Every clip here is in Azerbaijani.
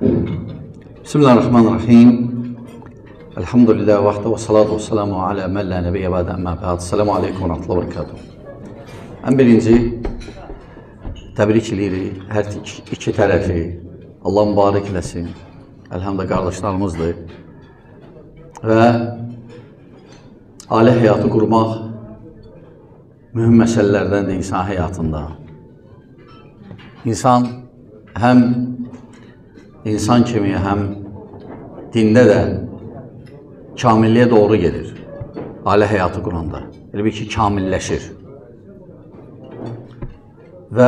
Bismillahirrahmanirrahim. Elhamdülillah vahdə və salatu və selamu alə mən lə nəbiyyə bədə əmmə bəd. Selamu aleykum və rəhmətullah və bərəkatuhu. Ən birinci, təbrik edirik hər iki tərəfi. Allah mübarək eləsin. Əlhamdə qardaşlarımızdır. Və ailə həyatı qurmaq mühüm məsələlərdəndir insan həyatında. İnsan həm insan kimi, həm dində də kamilliyə doğru gedir. Ailə həyatı quranda. Elə bir ki, kamilləşir. Və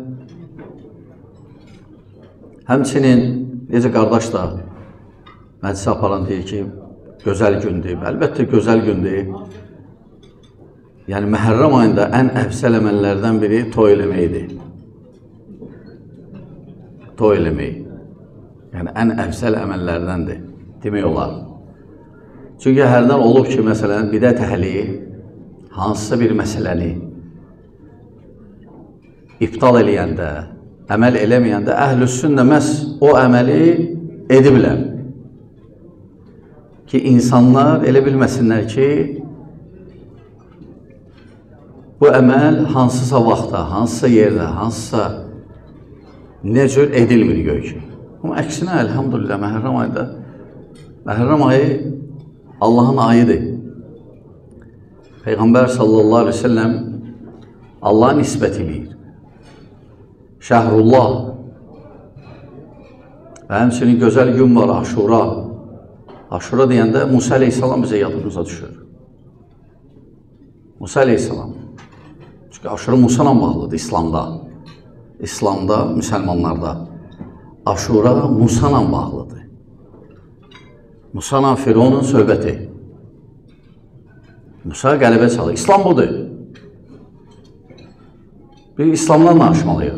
həmçinin, necə qardaş da məclisə aparan deyir ki, gözəl gündür. Əlbəttə, gözəl gündür. Yəni, Məhərrəm ayında ən əfsəl əməllərdən biri toy eləməkdir. Toy eləmək. Yəni, ən əfsəl əməllərdəndir, demək olar. Çünki hərdən olub ki, məsələn, bidət əhli hansısa bir məsələni iptal eləyəndə, əməl eləməyəndə, əhlüs-sünnə məhz o əməli ediblər. Ki, insanlar elə bilməsinlər ki, bu əməl hansısa vaxtda, hansısa yerdə, hansısa nə cür edilmir göy ki. Amma əksinə, əlhamdülillah, Məhərrəm ayında, Məhərrəm ayı Allahın ayıdır. Peyğəmbər sallallahu aleyhi ve selləm Allah'a nisbət edir. Şəhrullah və həmçinin gözəl gün var, Aşura. Aşura deyəndə Musa aleyhissalam bizə yadımıza düşür. Musa aleyhissalam. Çünki Aşura Musa ilə bağlıdır İslamda. İslamda, müsəlmanlarda. Aşura Musa ilə bağlıdır. Musa ilə Fironun söhbəti. Musa qələbə çalır. İslam budur. Bir İslamdan danışmalıyıq.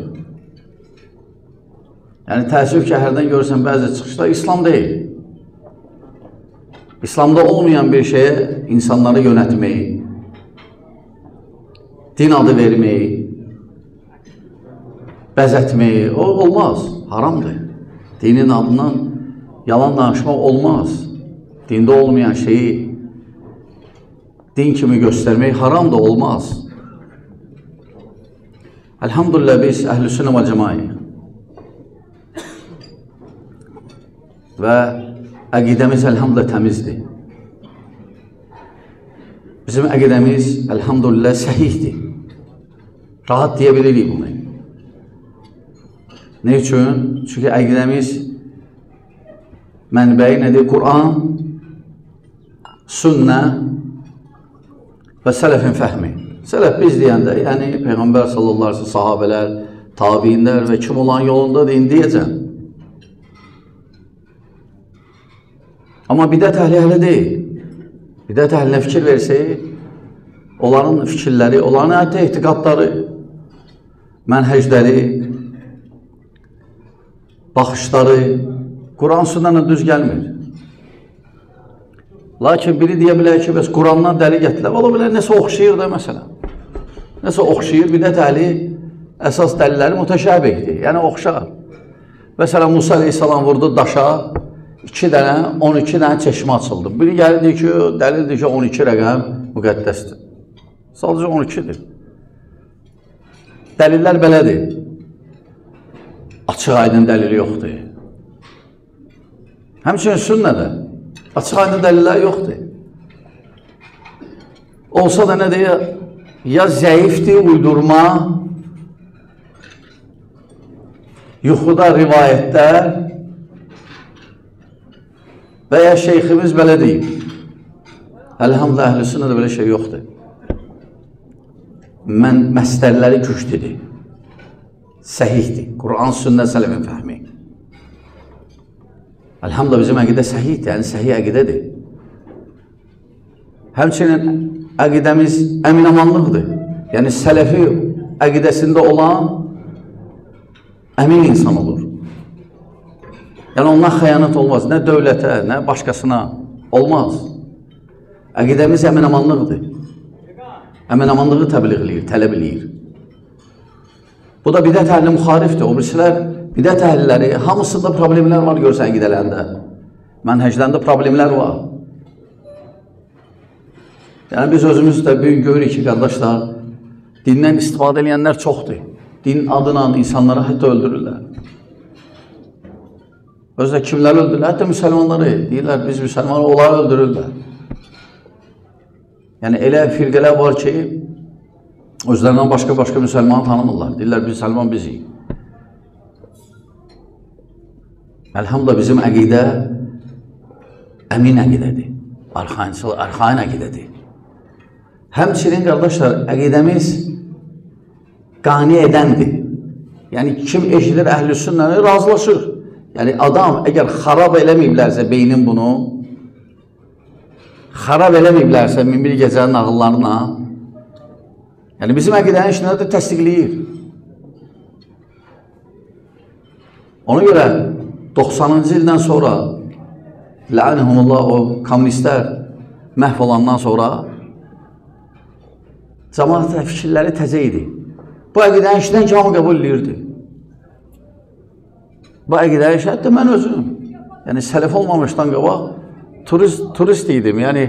Yəni, təəssüf ki, hərdən görürsən bəzi çıxışlar İslam deyil. İslamda olmayan bir şeye insanları yönetmeyi, din adı vermeyi, bəzətmeyi, o olmaz, haramdır. Dinin adından yalan danışmaq olmaz. Dində olmayan şeyi din kimi göstərmək haram da olmaz. Elhamdülillah biz əhlüsünnə və cəmaiyyə və əqidəmiz elhamdülillah təmizdir. Bizim əqidəmiz elhamdülillah səhihdir. Rahat deyə bilirik bunu. Ne üçün? Çünki əqidəmiz mənbəyi nədir? Quran, sünnə və sələfin fəhmi. Sələf biz deyəndə, yəni Peyğəmbər sallallahu aleyhi ve sellem, sahabələr, tabiinlər və kim olan yolunda deyin deyəcəm. Amma bidət əhli hələ deyil. Bidət əhlinə fikir versək, onların fikirləri, onların hətta etiqadları, mənhəcləri, baxışları Quran sünnələ düz gəlmir. Lakin biri deyə bilər ki, bəs Qurandan dəli gətirilər. Ola bilər, nəsə oxşayır da məsələn. Nəsə oxşayır, bidət əhli əsas dəlilləri mütəşəbihdir, yəni oxşar. Məsələn, Musa aleyhissalam vurdu daşa, 12 dənə çeşmə açıldı. Biri gəldi ki, dəlildir ki, 12 rəqəm müqəddəsdir. Sadəcə 12-dir. Dəlillər belədir. Açıq aydın dəlili yoxdur. Həmçinin sünnədə açıq aydın dəlillər yoxdur. Olsa da nədir? Ya zəifdir, uydurma, yuxuda rivayətlər və ya şeyximiz belə deyib. Əlhamdülillah, əhl-i sünnədə belə şey yoxdur. Məstərləri güclüdür, səhihdir. Quran, sünnə, sələfin fəhmi. Əlhamdülillah, bizim əqidə səhihdir, yəni səhih əqidədir. Həmçinin əqidəmiz əminamanlıqdır. Yəni sələfi əqidəsində olan əmin insan olur. Yəni ondan xəyanət olmaz, nə dövlətə, nə başqasına olmaz. Əqidəmiz əminamanlıqdır. Əminamanlığı təbliğ eləyir, tələb eləyir. Bu da bidət əhli müxarifdir. O birisilər bidət əhliləri, hamısında problemlər var görsən əqidələrində. Mənhəclərində problemlər var. Yəni biz özümüz də bugün görürük ki, qardaşlar, dindən istifadə edənlər çoxdur. Din adına insanları hətta öldürürlər. Özdə kimləri öldürürlər? Hətta müsəlmanları deyirlər, biz müsəlmanları onları öldürürlər. Yəni elə firqələr var ki, özlərindən başqa müsəlmanı tanımırlar. Deyirlər, biz müsəlman bizik. Əlhamdülillah bizim əqidə əmin əqidədir. Arxain əqidədir. Həmçinin qardaşlar, əqidəmiz qani edəndir. Yəni kim eşidir əhl-i sünnəni razılaşır. Yəni adam əgər xarab eləməyiblərsə beynin bunu, xarab eləməyiblərsə minbir gecənin nağıllarına, yəni bizim əqidənin işini də təsdiqləyir. Ona görə 90-cı ildən sonra Lənəhumullah o kommunistlər məhv olandan sonra cəmaət fikirləri təzə idi. Bu əqidənin işindən ki, hamı qəbul edirdi. Bu əqidənin işi, hətta mən özüm, yəni sələf olmamışdan qabaq turist idim. Yəni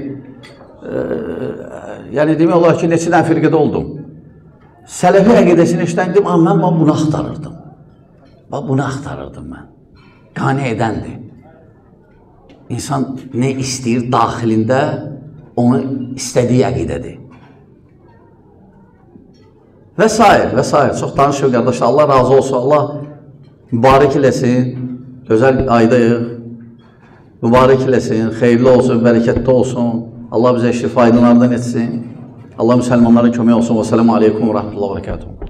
demək olar ki, neçə dənə firqədə oldum. Sələfi əqidəsini işləndim, amma mən bunu axtarırdım. Bunu axtarırdım mən. Qane edəndir. İnsan nə istəyir daxilində, onu istədiyi əqidədir. Və s. Çox danışıyor qardaşlar. Allah razı olsun. Allah mübarək eləsin. Gözəl aydayıq. Mübarək eləsin. Xeyirli olsun, bərəkətli olsun. Allah bizə şifa aydınlardan etsin. Allah müsəlmanlara kömək olsun. Və selamu aleykum və rəhmətullah və bərəkatuhu.